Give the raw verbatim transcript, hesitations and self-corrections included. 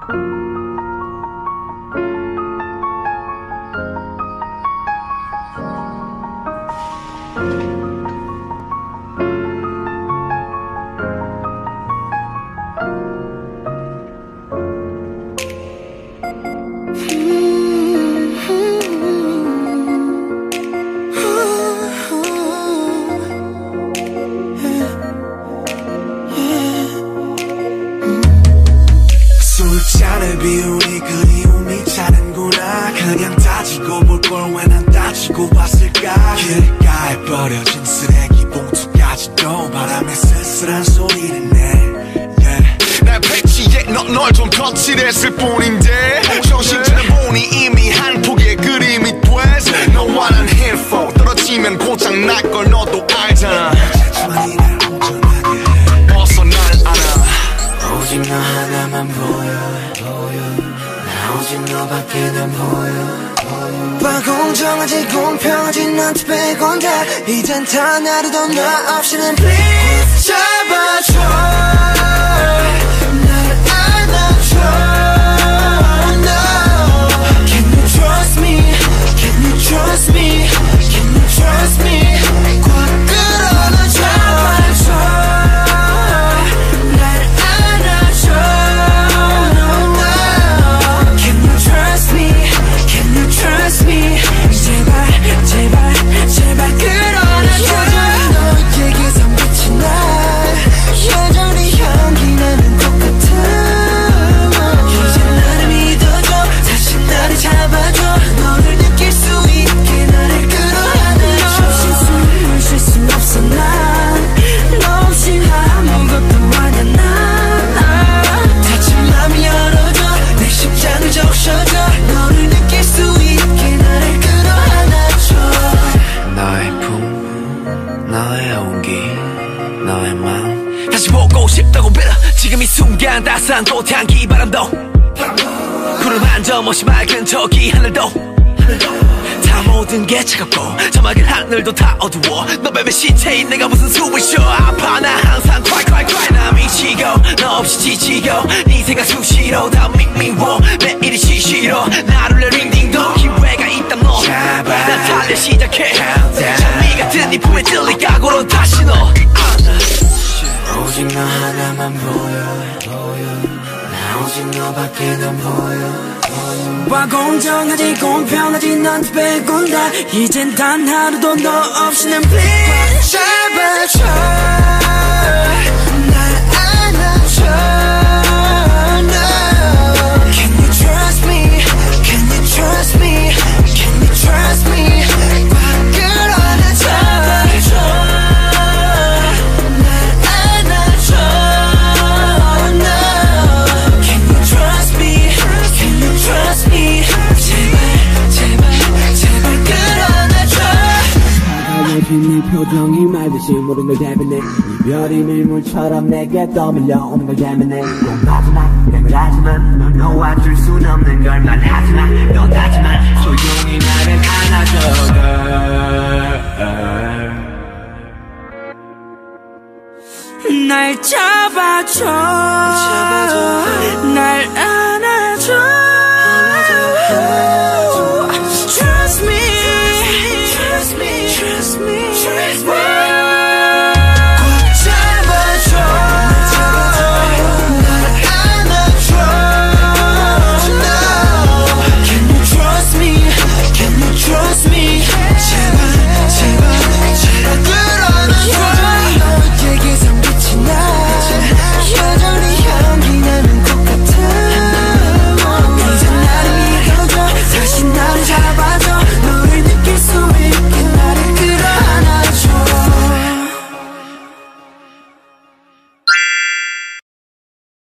술잔을 비우니 그리움이 차는구나. 그냥 따지고 볼 걸 왜 난 따지고 왔을까. 길가에 버려진 쓰레기 봉투까지도 바람에 쓸쓸한 소리를 내. yeah. 날 패치에 널 좀 거칠했을 뿐인데 정신차려 보니 이미 한 폭의 그림이 돼서 너와 난 힐포 떨어지면 고장날 걸 너도 알잖아. 자꾸만 이날 운전하게 해. 벌써 날 알아. 오직 너 하나만 보여. 나 오직 너밖에 난 보여. 봐 공정하지 공평하지 너한테 빼곤 다. 이젠 단 하루도 너 없이는 please 잡아줘. 나를 안아줘. No. Can you trust me? Can you trust me? Can you trust me? 꽉 끌어안아 잡아줘. 나를 안아줘. No, no. Can you trust me? Can you trust me? 제발 제발 제발 끌어안아줘. 너에게 선빛이 나 여전히 향기 나는 똑같아. 이제 나를 믿어줘. 다시 나를 잡아줘. 너를 느낄 수 있게 나를 끌어안아줘. 너 없이 숨을 쉴 수 없어 난. 너 없이 아무것도 아냐 난. 다친 맘 열어줘. 내 심장을 적셔줘. 너를 느낄 수 있게 나를 끌어안아줘. 너의 품, 너의 온기, 너의 마음 다시 보고 싶다고 빌어. 지금 이 순간 따스한 꽃향기 바람도 구름 한 점 없이 맑은 저기 하늘도 다 모든 게 차갑고 저 맑은 하늘도 다 어두워. 너 뱀의 시체인 내가 무슨 숨을 쉬어. 아파 나 항상 cry cry cry. 나 미치고 너 없이 지치고 네 생각 수시로 다 미미워. 매일이 시시로 나를 내 링딩동 기회가 있다면 너 난 달려 시작해. 장미 같은 네 품에 찔릴 각오로 다시 너. 오직 너 하나만 보여. 나 오직 너밖에 난 보여. 와 공정하지 공평하지 넌 빼곤 다. 이젠 단 하루도 너 없이는 please 잡아줘. 날 안아줘. No. Can you trust me? Can you trust me? Can you trust me? 꽉 끌어안아 잡아줘. 날 안아줘. No. Can you trust me? Can you trust me? 제발 제발 제발 끌어안아줘. 차가워진 네 표정이 말듯이 모든 걸 대변해. 이별이 밀물처럼 내게 떠밀려오는 걸 대면해. 공하지만 내 말하지만 널 놓아줄 순 없는 걸 말하지만 넌 하지만 조용히 나를 안아줘. girl. 날 잡아줘. 잡아줘.